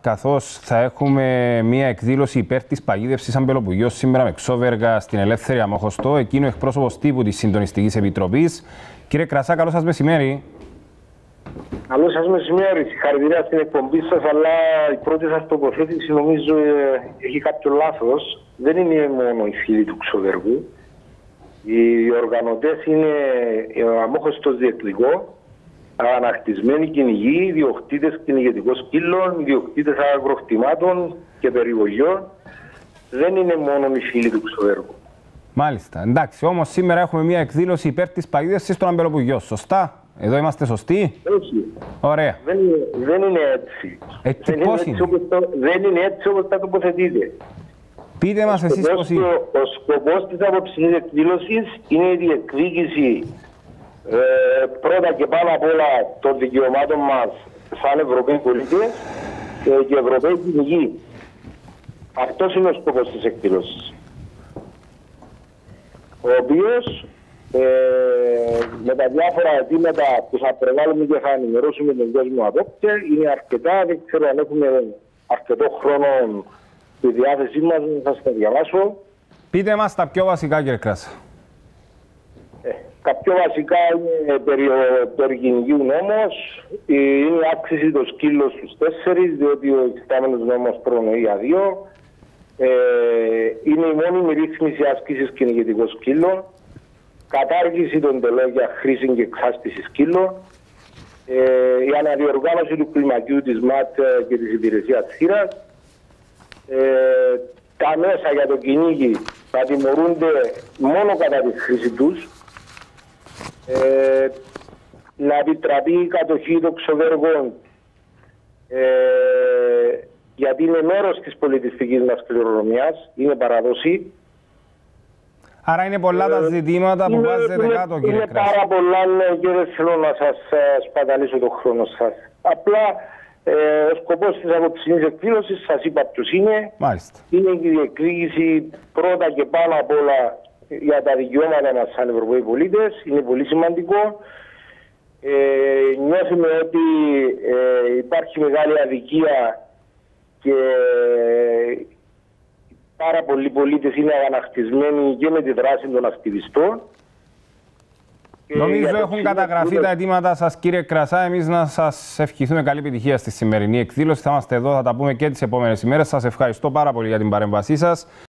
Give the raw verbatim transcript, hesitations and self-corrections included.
καθώς θα έχουμε μία εκδήλωση υπέρ της παγίδευσης αμπελοπουργιών σήμερα με Ξόβεργα στην Ελεύθερη Αμόχωστο. Εκείνο ο εκπρόσωπος τύπου της Συντονιστικής Επιτροπής. Κύριε Κρασά, καλό σας μεσημέρι. Καλό σας μεσημέρι. Συγχαρητήρια στην εκπομπή σας, αλλά η πρώτη σας τοποθέτηση νομίζω ε, έχει κάποιο λάθος. Δεν είναι μόνο οι φίλοι του Ξοβεργού. Οι οργανωτές είναι ο Αμόχωστος Διεκλικό, ανακτισμένοι κυνηγοί, ιδιοκτήτες κυνηγετικών σκύλων, ιδιοκτήτες αγροκτημάτων και περιβολιών. Δεν είναι μόνο οι φίλοι του Ξοβεργού. Μάλιστα. Εντάξει, όμως σήμερα έχουμε μια εκδήλωση υπέρ της παγίδευσης των αμπελοπουργιών. Σωστά. Εδώ είμαστε σωστοί. Όχι. Ωραία. Δεν, δεν είναι έτσι. Έτσι δεν, πώς είναι είναι. έτσι όπως το, δεν είναι έτσι όπως τα τοποθετείτε. Πείτε μας εσείς πώς είναι. Ο σκοπός της απόψινής εκδήλωσης είναι η διεκδίκηση ε, πρώτα και πάνω απ' όλα των δικαιωμάτων μας σαν Ευρωπαίοι πολίτες ε, και Ευρωπαίοι κυνηγοί. Αυτός είναι ο σκοπός της εκδήλωσης. Ο οποίος ε, με τα διάφορα αιτήματα που θα προβάλλουμε και θα ενημερώσουμε τον κόσμο απόψε είναι αρκετά. Δεν ξέρω αν έχουμε αρκετό χρόνο στη διάθεσή μας, θα σας τα διαβάσω. Πείτε μας τα πιο βασικά, κύριε Κράσα. Ε, τα πιο βασικά είναι περί, περί κυνηγίου νόμος, είναι η αύξηση των σκύλων στους τέσσερις, διότι ο υφιστάμενος νόμος προνοεί για δύο. Ε, είναι η μόνιμη ρύθμιση άσκησης κυνηγετικών σκύλων, κατάργηση των τελών για χρήση και εξάσκηση σκύλων, ε, η αναδιοργάνωση του κλιμακίου της ΜΑΤ και της υπηρεσίας θύρας, ε, τα μέσα για το κυνήγι θα τιμωρούνται μόνο κατά τη χρήση τους, ε, να επιτραπεί η κατοχή των ξοβέργων, ε, γιατί είναι μέρος της πολιτιστικής μας κληρονομιάς, είναι παραδόση. Άρα είναι πολλά τα ζητήματα που είναι, βάζετε είναι, κάτω, κύριε είναι Κράσα. πάρα πολλά, ναι, και δεν θέλω να σας σπαταλήσω τον χρόνο σας. Απλά ε, ο σκοπός της απόψινής εκδήλωσης, σας είπα ποιος είναι. Μάλιστα. Είναι η διεκδίκηση πρώτα και πάνω απ' όλα για τα δικαιώματα μας σαν Ευρωπαίοι πολίτες. Είναι πολύ σημαντικό. Ε, νιώθουμε ότι ε, υπάρχει μεγάλη αδικία και πάρα πολλοί πολίτες είναι αγανακτισμένοι και με τη δράση των ακτιβιστών. Νομίζω έχουν καταγραφεί τα αιτήματα σας, κύριε Κρασά. Εμείς να σας ευχηθούμε καλή επιτυχία στη σημερινή εκδήλωση. Θα είμαστε εδώ, θα τα πούμε και τις επόμενες ημέρες. Σας ευχαριστώ πάρα πολύ για την παρέμβασή σας.